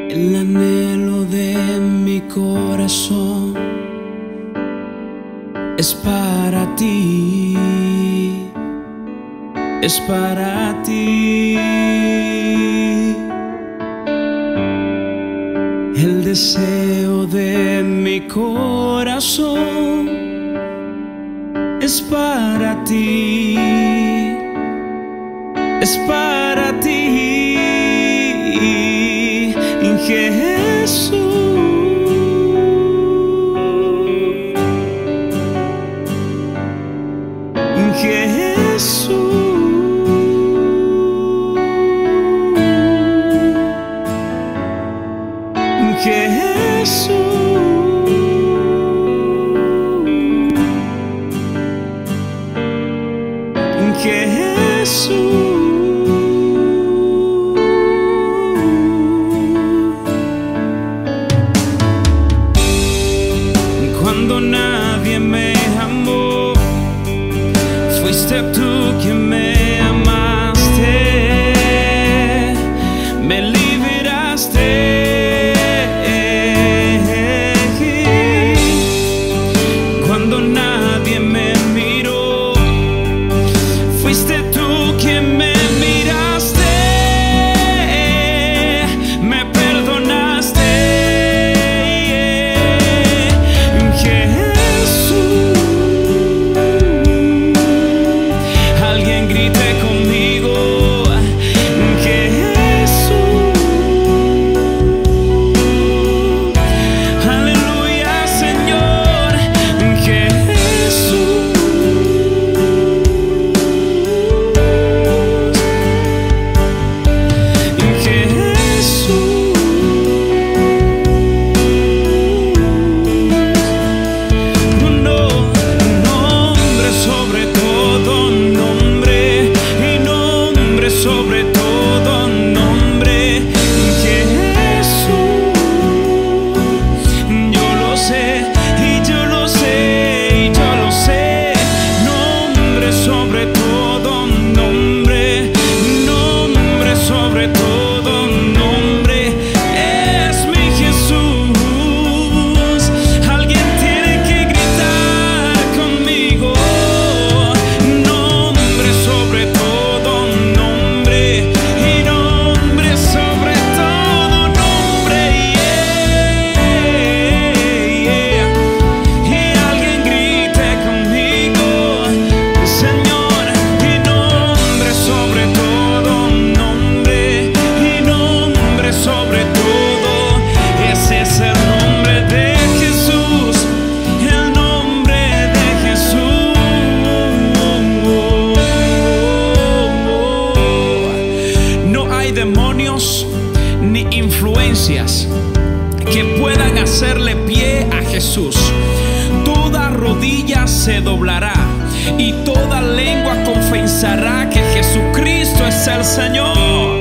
El anhelo de mi corazón es para ti, es para ti. El deseo de mi corazón es para ti, es para ti. Jesús, Jesús, Jesús, Jesús. Cuando nadie me amó, fuiste tú quien me amaste, me liberaste. Cuando nadie me miró, fuiste tú quien me miraste, me perdonaste. Demonios ni influencias que puedan hacerle pie a Jesús. Toda rodilla se doblará y toda lengua confesará que Jesucristo es el Señor.